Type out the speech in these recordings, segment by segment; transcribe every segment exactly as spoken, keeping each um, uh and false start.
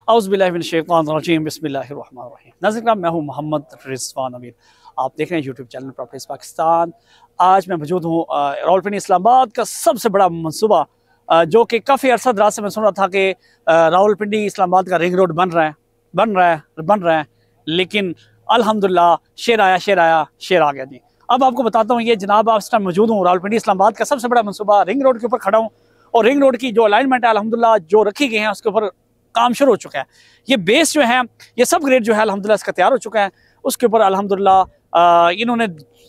औज़ुबिल्लाहिमिनश्शैतानिर्रजीम बिस्मिल्लाहिर्रहमानिर्रहीम। नाज़रीन, मैं हूँ मोहम्मद रिज़वान अमीर। आप देख रहे हैं यूट्यूब चैनल प्रॉपर्टीज़ पाकिस्तान। आज मैं मौजूद हूँ रावलपिंडी इस्लामाबाद का सबसे बड़ा मनसूबा, जो कि काफ़ी अरसा दराज से मैं सुन रहा था कि रावलपिंडी इस्लामाबाद का रिंग रोड बन रहा है बन रहा है बन रहा है लेकिन अल्हम्दुलिल्लाह शेर आया शेर आया शेर आ गया जी। अब आपको बताता हूँ, ये जनाब आप इस टाइम मौजूद हूँ रावलपिंडी इस्लामाबाद का सबसे बड़ा मनसूबा रिंग रोड के ऊपर खड़ा हूँ, और रिंग रोड की जो अलाइनमेंट है अल्हम्दुलिल्लाह जो रखी गई है उसके ऊपर काम शुरू हो चुका है। ये बेस जो है, ये सब ग्रेड जो है अल्हम्दुलिल्लाह इसका तैयार हो चुका है। उसके ऊपर अल्हम्दुलिल्लाह इन्होंने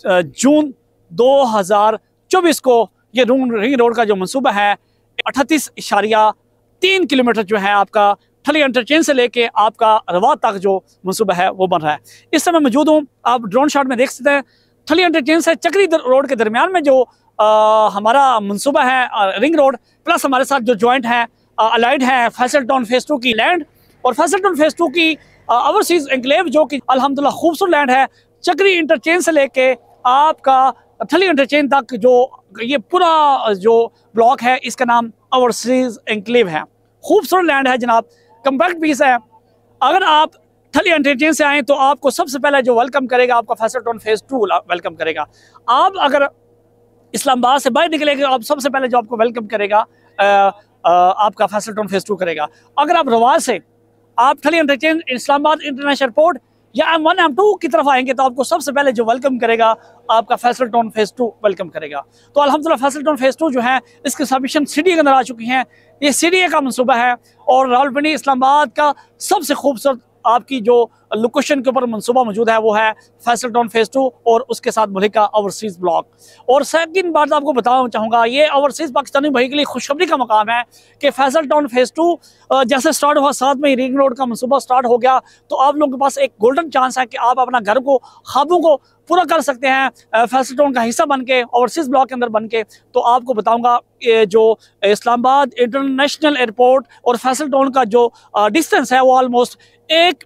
जून दो हज़ार चौबीस को ये रिंग रोड का जो मनसूबा है अठतीस इशारिया तीन किलोमीटर जो है आपका ठली इंटरचेंज से लेके आपका रवा तक जो मनसूबा है वो बन रहा है। इस समय मौजूद हूँ, आप ड्रोन शॉट में देख सकते हैं, ठली इंटरचेंज से चक्री रोड के दरमियान में जो आ, हमारा मनसूबा है रिंग रोड, प्लस हमारे साथ जो जॉइंट है अलाइड है फैसल टाउन फेज टू की लैंड और फैसल टाउन फेज टू की ओवरसीज एनक्लेव जो कि अल्हम्दुलिल्लाह खूबसूरत लैंड है। चक्री इंटरचेंज से लेके आपका ठली इंटरचेंज तक जो ये पूरा जो ब्लॉक है इसका नाम ओवरसीज एनक्लेव है। खूबसूरत लैंड है जनाब, कम्पैक्ट पीस है। अगर आप ठली इंटरचेंज से आए तो आपको सबसे पहले जो वेलकम करेगा आपका Faisal town phase two welcome करेगा। आप अगर इस्लामाबाद से बाहर निकलेंगे आप सबसे पहले जो आपको वेलकम करेगा आ, आ, आपका फैसल टाउन फेज टू करेगा। अगर आप रवाज से आप ठली इंटरचेंज इस्लामाबाद इंटरनेशनल एयरपोर्ट या एम वन एम टू की तरफ आएंगे तो आपको सबसे पहले जो वेलकम करेगा आपका Faisal town phase two welcome करेगा। तो अल्हम्दुलिल्लाह फैसल टाउन फेज टू जो है इसकी सबमिशन सीडीए के अंदर आ चुकी हैं। ये सीडीए का मनसूबा है और रावलपिंडी इस्लामाबाद का सबसे खूबसूरत आपकी जो लोकेशन के ऊपर मनसूबा मौजूद है वो है फैसल टाउन फेज टू और उसके साथ मुल्का ओवरसीज ब्लॉक। और सेकंड बात आपको बताना चाहूँगा, ये ओवरसीज पाकिस्तानी भाई के लिए खुशखबरी का मकाम है कि फैसल टाउन फेज टू जैसे स्टार्ट हुआ, साथ में रिंग रोड का मनसूबा स्टार्ट हो गया, तो आप लोगों के पास एक गोल्डन चांस है कि आप अपना घर को ख्वाबों को पूरा कर सकते हैं फैसल टाउन का हिस्सा बन के, ओवरसीज ब्लॉक के अंदर बन के। तो आपको बताऊंगा जो इस्लामाबाद इंटरनेशनल एयरपोर्ट और फैसल टाउन का जो डिस्टेंस है वो ऑलमोस्ट एक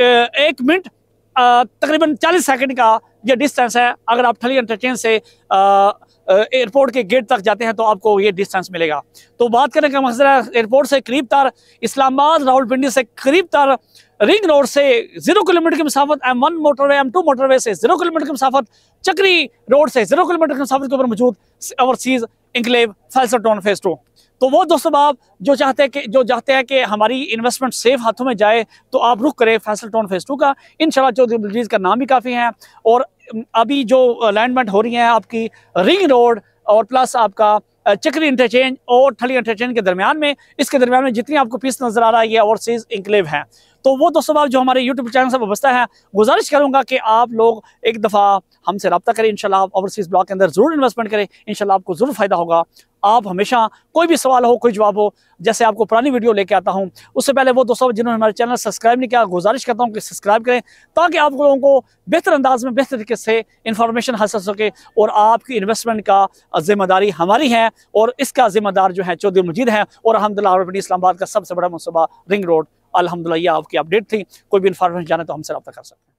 एक मिनट तकरीबन चालीस सेकंड का ये डिस्टेंस है। अगर आप ठली इंटरचेंज से एयरपोर्ट के गेट तक जाते हैं तो आपको ये डिस्टेंस मिलेगा। तो बात करने का मकसद है एयरपोर्ट से करीब तर इस्लामाबाद, रावलपिंडी से करीब तर रिंग रोड से जीरो किलोमीटर की मुसाफत, M one motorway M two motorway से जीरो किलोमीटर की मुसाफत, चक्री रोड से जीरो किलोमीटर की मुसाफत के ऊपर मौजूद overseas enclave Faisal town phase two. तो वो दोस्तों आप जो चाहते हैं कि जो चाहते हैं कि हमारी इन्वेस्टमेंट सेफ हाथों में जाए तो आप रुख करें फैसल टाउन फेज टू का। इंशाल्लाह चौधरी अब्दुल का नाम भी काफ़ी है और अभी जो अलाइनमेंट हो रही है आपकी रिंग रोड और प्लस आपका चक्री इंटरचेंज और ठली इंटरचेंज के दरमियान में, इसके दरमियान में जितनी आपको पीस नजर आ रहा है ये ओवरसीज एनक्लेव है। तो वो दोस्तों आप जो हमारे यूट्यूब चैनल से वाबस्ता है, गुजारिश करूंगा कि आप लोग एक दफ़ा हमसे रब्ता करें, इंशाल्लाह ओवरसीज ब्लॉक के अंदर जरूर इन्वेस्टमेंट करें, इंशाल्लाह आपको जरूर फायदा होगा। आप हमेशा कोई भी सवाल हो, कोई जवाब हो, जैसे आपको पुरानी वीडियो लेके आता हूं, उससे पहले वो दोस्तों जिन्होंने हमारे चैनल सब्सक्राइब नहीं किया, गुजारिश करता हूं कि सब्सक्राइब करें ताकि आप लोगों को बेहतर अंदाज में बेहतर तरीके से इंफॉर्मेशन हासिल हो सके। और आपकी इन्वेस्टमेंट का जिम्मेदारी हमारी है और इसका जिम्मेदार जो है चौधरी मजीद है। और अल्हम्दुलिल्लाह रावलपिंडी इस्लामाबाद का सबसे बड़ा मनसूबा रिंग रोड, अल्हम्दुलिल्लाह ये आपकी अपडेट थी। कोई भी इंफॉर्मेशन जाने तो हमसे रब्ता कर सकते हैं।